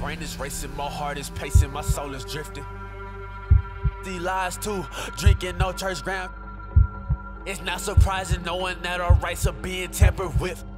brain is racing, my heart is pacing, my soul is drifting. These lies too, drinking no church ground. It's not surprising knowing that our rights are being tampered with.